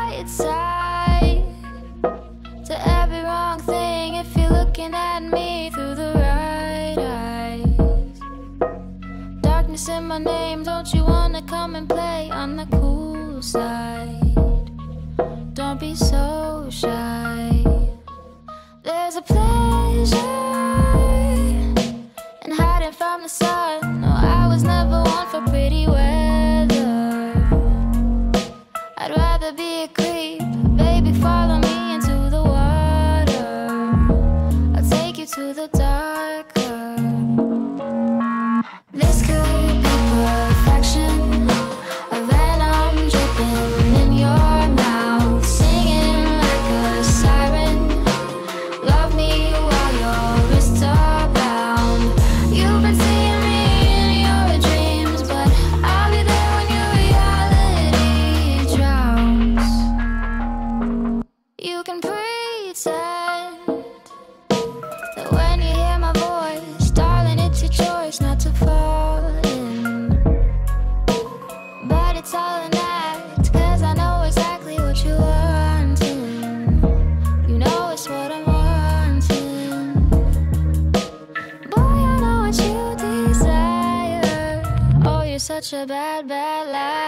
right side to every wrong thing if you're looking at me through the right eyes. Darkness in my name, don't you wanna come and play on the cool side? Don't be so shy. There's a pleasure in hiding from the sun. No, I was never one for pretty weather. I'd rather be a creep. Baby, follow me into the water. I'll take you to the darker. This could be perfection. A venom dripping in your mouth, singing like a siren. Love me while your wrists are bound. You've been seeing me in your dreams, but I'll be there when your reality drowns. You can pretend that when you hear my voice, darling, it's your choice not to fall in. But it's all an act, 'cause I know exactly what you're wanting. You know it's what I'm wanting. Boy, I know what you desire. Oh, you're such a bad, bad liar.